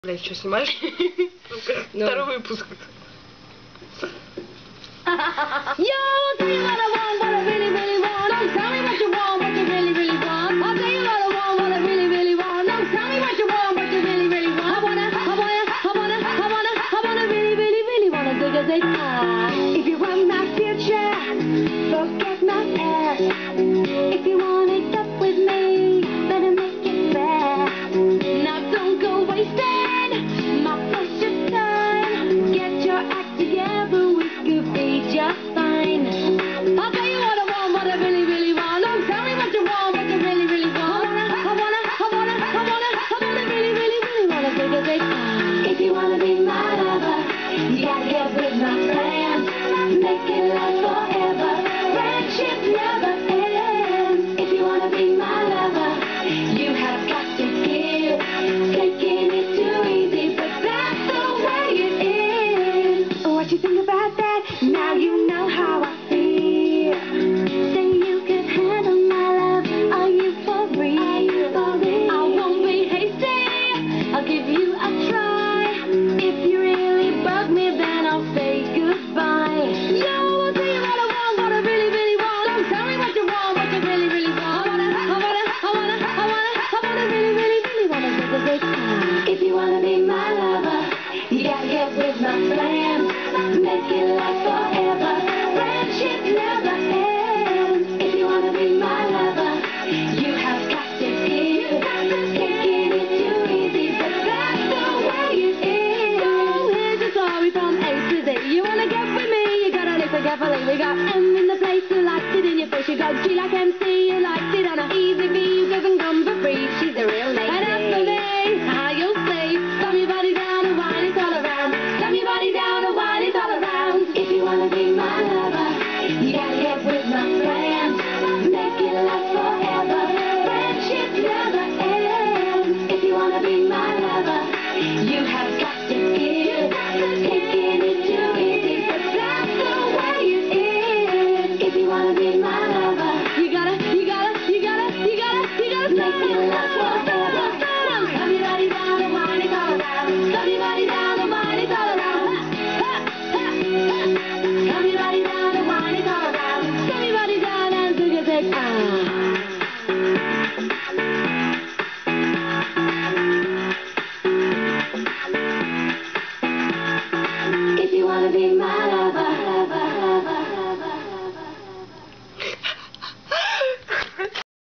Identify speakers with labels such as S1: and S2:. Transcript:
S1: Блять, что снимаешь?
S2: Ну.
S1: Второй выпуск.
S3: If you want my future, forget my past. If you wanna get with me, better make it fast. Now don't go wasting my precious time. Get your act together, we could be just fine. I'll tell you what I want, what I really, really want. Don't tell me what you want, what you really, really want. I wanna really, really, really wanna take a big time. If you wanna be my lover, you gotta get with my plans. Make it last forever. Friendship never ends. If you wanna be my lover, you have got to give. Taking it too easy, but that's the way it is. What you think about that? Now you know how I feel. Say you can handle my love. Are you for real? I won't be hasty. I'll give you a try. If you really bug me, then I'll say goodbye. Yo, I'll tell you what I want, what I really, really want. Don't tell me what you want, what you really, really want. I wanna really, really, really wanna take a big time. If you wanna be my lover, you gotta get with my plans. Make it last forever. Friendship never ends. If you wanna be my lover, you have got to give. Taking it too easy, but that's the way it is. So here's a story from A to Z. You wanna get with me, you gotta listen carefully. We got M in the place who likes it in your face. You got G like MC, you likes it on a easy V, who doesn't come for free. She's a real lady. And as for me, how you'll say, slam your body down and wine it all around. Slam your body down and wine it all around. If you wanna be my lover, you gotta get with my plans. Make it last forever. Friendship never ends. If you wanna be my lover, you have